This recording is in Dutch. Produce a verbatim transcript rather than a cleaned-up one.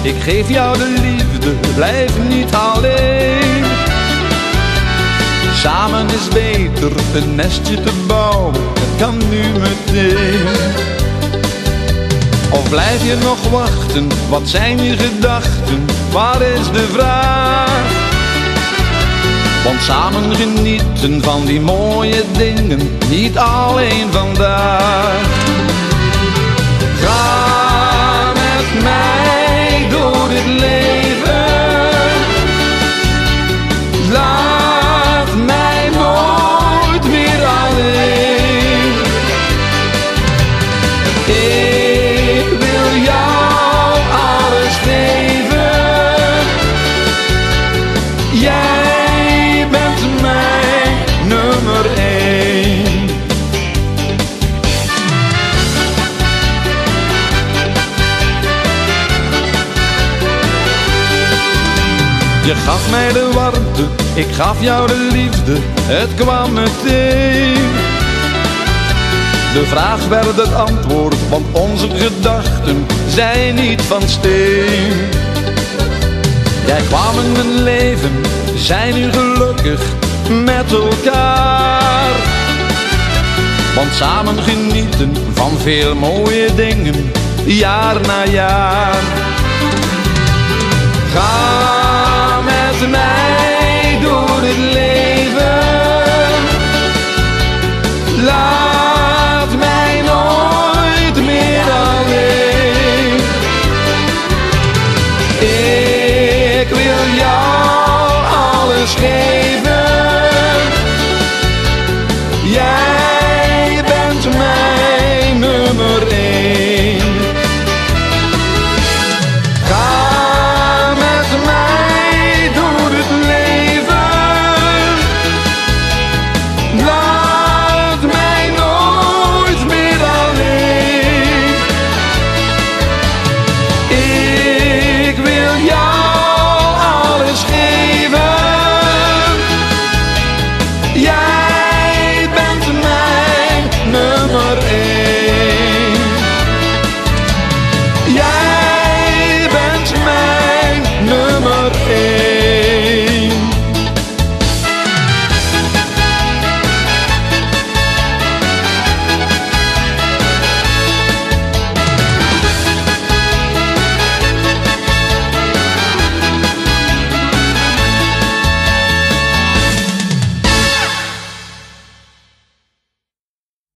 ik geef jou de liefde, blijf niet alleen. Samen is beter, een nestje te bouwen, het kan nu meteen. Of blijf je nog wachten, wat zijn je gedachten, waar is de vraag? Want samen genieten van die mooie dingen, niet alleen vandaag. Ga met mij door dit leven, laat mij nooit meer alleen. Ik wil jou alles geven, jij bent mijn nummer één. Je gaf mij de warmte, ik gaf jou de liefde, het kwam meteen. De vraag werd het antwoord, want onze gedachten zijn niet van steen. Jij kwam in mijn leven, zijn nu gelukkig met elkaar. Want samen genieten van veel mooie dingen, jaar na jaar. Ga met mij door